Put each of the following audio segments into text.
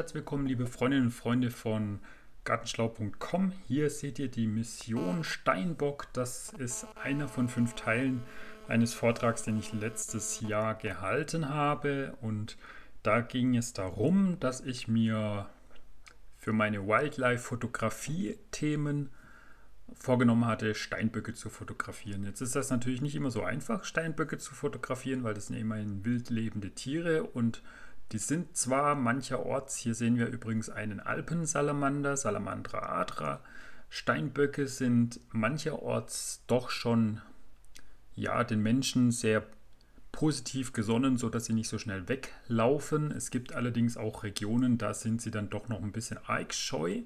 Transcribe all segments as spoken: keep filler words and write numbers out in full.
herzlich willkommen, liebe Freundinnen und Freunde von gartenschlau punkt com. Hier seht ihr die Mission Steinbock. Das ist einer von fünf Teilen eines Vortrags, den ich letztes Jahr gehalten habe. Und da ging es darum, dass ich mir für meine Wildlife-Fotografie-Themen vorgenommen hatte, Steinböcke zu fotografieren. Jetzt ist das natürlich nicht immer so einfach, Steinböcke zu fotografieren, weil das sind ja immerhin wild lebende Tiere und die sind zwar mancherorts, hier sehen wir übrigens einen Alpensalamander, Salamandra adra. Steinböcke sind mancherorts doch schon ja, den Menschen sehr positiv gesonnen, sodass sie nicht so schnell weglaufen. Es gibt allerdings auch Regionen, da sind sie dann doch noch ein bisschen arg scheu.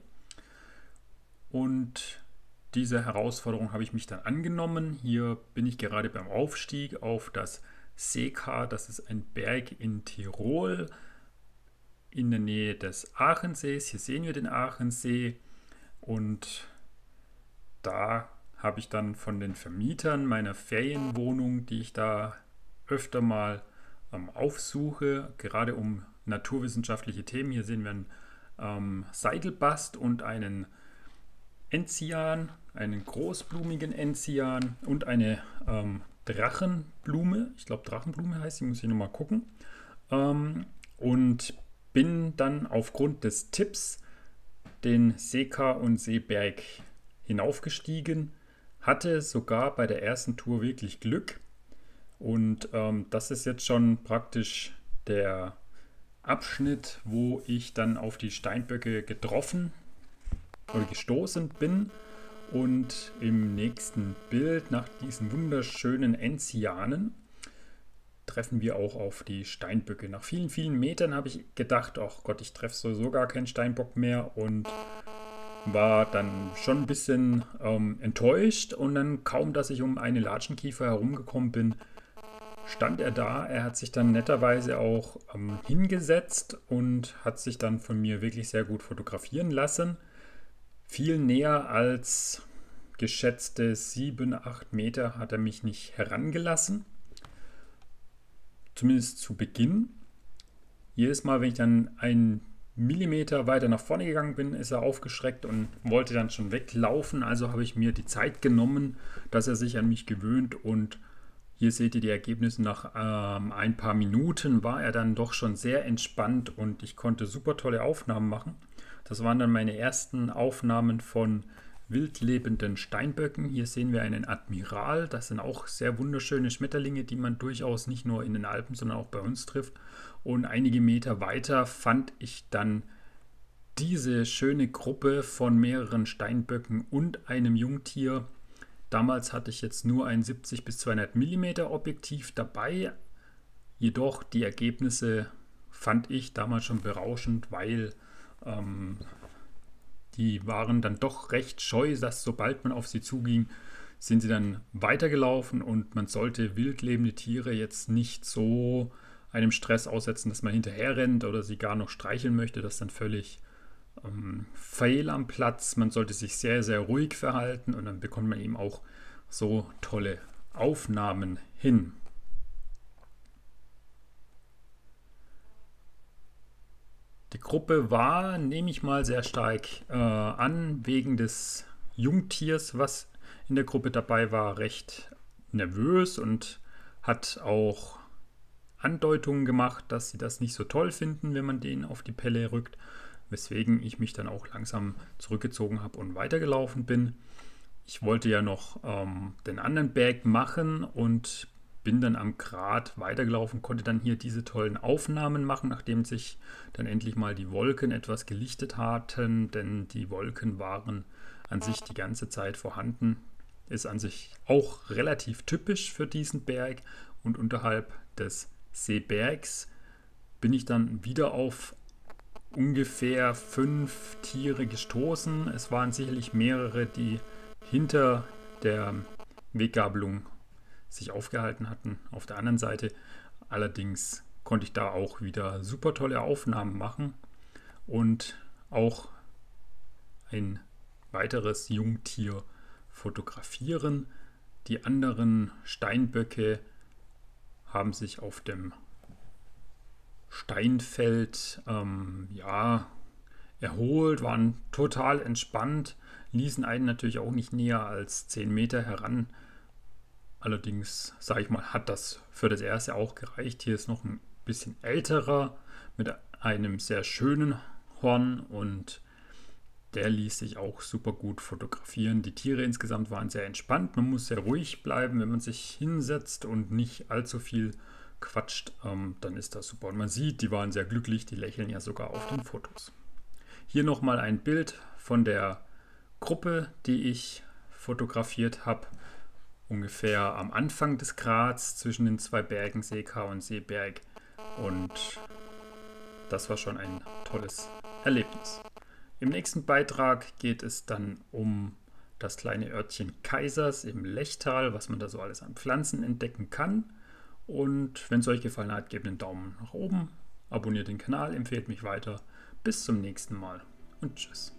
Und diese Herausforderung habe ich mich dann angenommen. Hier bin ich gerade beim Aufstieg auf das Seekar. Das ist ein Berg in Tirol in der Nähe des Aachensees. Hier sehen wir den Aachensee und da habe ich dann von den Vermietern meiner Ferienwohnung, die ich da öfter mal ähm, aufsuche, gerade um naturwissenschaftliche Themen. Hier sehen wir einen ähm, Seidelbast und einen Enzian, einen großblumigen Enzian und eine ähm, Drachenblume. Ich glaube, Drachenblume heißt sie, muss ich nochmal gucken. Ähm, und bin dann aufgrund des Tipps den Seekar und Seeberg hinaufgestiegen. Hatte sogar bei der ersten Tour wirklich Glück. Und ähm, das ist jetzt schon praktisch der Abschnitt, wo ich dann auf die Steinböcke getroffen oder gestoßen bin. Und im nächsten Bild, nach diesen wunderschönen Enzianen, treffen wir auch auf die Steinböcke. Nach vielen, vielen Metern habe ich gedacht, ach Gott, ich treffe sowieso gar keinen Steinbock mehr und war dann schon ein bisschen ähm, enttäuscht. Und dann kaum, dass ich um eine Latschenkiefer herumgekommen bin, stand er da. Er hat sich dann netterweise auch ähm, hingesetzt und hat sich dann von mir wirklich sehr gut fotografieren lassen. Viel näher als geschätzte sieben, acht Meter hat er mich nicht herangelassen. Zumindest zu Beginn. Jedes Mal, wenn ich dann einen Millimeter weiter nach vorne gegangen bin, ist er aufgeschreckt und wollte dann schon weglaufen. Also habe ich mir die Zeit genommen, dass er sich an mich gewöhnt. Und hier seht ihr die Ergebnisse. Nach ähm, ein paar Minuten war er dann doch schon sehr entspannt und ich konnte super tolle Aufnahmen machen. Das waren dann meine ersten Aufnahmen von wildlebenden Steinböcken. Hier sehen wir einen Admiral. Das sind auch sehr wunderschöne Schmetterlinge, die man durchaus nicht nur in den Alpen, sondern auch bei uns trifft. Und einige Meter weiter fand ich dann diese schöne Gruppe von mehreren Steinböcken und einem Jungtier. Damals hatte ich jetzt nur ein siebzig bis zweihundert Millimeter Objektiv dabei. Jedoch die Ergebnisse fand ich damals schon berauschend, weil ähm, die waren dann doch recht scheu, dass sobald man auf sie zuging, sind sie dann weitergelaufen und man sollte wildlebende Tiere jetzt nicht so einem Stress aussetzen, dass man hinterher rennt oder sie gar noch streicheln möchte. Das ist dann völlig ähm, fehl am Platz. Man sollte sich sehr, sehr ruhig verhalten und dann bekommt man eben auch so tolle Aufnahmen hin. Die Gruppe war, nehme ich mal sehr stark äh, an, wegen des Jungtiers, was in der Gruppe dabei war, recht nervös und hat auch Andeutungen gemacht, dass sie das nicht so toll finden, wenn man den auf die Pelle rückt, weswegen ich mich dann auch langsam zurückgezogen habe und weitergelaufen bin. Ich wollte ja noch ähm, den anderen Berg machen und bin dann am Grat weitergelaufen, konnte dann hier diese tollen Aufnahmen machen, nachdem sich dann endlich mal die Wolken etwas gelichtet hatten, denn die Wolken waren an sich die ganze Zeit vorhanden. Ist an sich auch relativ typisch für diesen Berg und unterhalb des Seebergs bin ich dann wieder auf ungefähr fünf Tiere gestoßen. Es waren sicherlich mehrere, die hinter der Weggabelung sich aufgehalten hatten. Auf der anderen Seite allerdings konnte ich da auch wieder super tolle Aufnahmen machen und auch ein weiteres Jungtier fotografieren. Die anderen Steinböcke haben sich auf dem Steinfeld ähm, ja, erholt, waren total entspannt, ließen einen natürlich auch nicht näher als zehn Meter heran. Allerdings, sage ich mal, hat das für das erste auch gereicht. Hier ist noch ein bisschen älterer mit einem sehr schönen Horn und der ließ sich auch super gut fotografieren. Die Tiere insgesamt waren sehr entspannt. Man muss sehr ruhig bleiben, wenn man sich hinsetzt und nicht allzu viel quatscht, ähm, dann ist das super. Und man sieht, die waren sehr glücklich, die lächeln ja sogar auf den Fotos. Hier nochmal ein Bild von der Gruppe, die ich fotografiert habe. Ungefähr am Anfang des Grats zwischen den zwei Bergen, Seekar und Seeberg. Und das war schon ein tolles Erlebnis. Im nächsten Beitrag geht es dann um das kleine Örtchen Kaisers im Lechtal, was man da so alles an Pflanzen entdecken kann. Und wenn es euch gefallen hat, gebt einen Daumen nach oben, abonniert den Kanal, empfehlt mich weiter. Bis zum nächsten Mal und tschüss.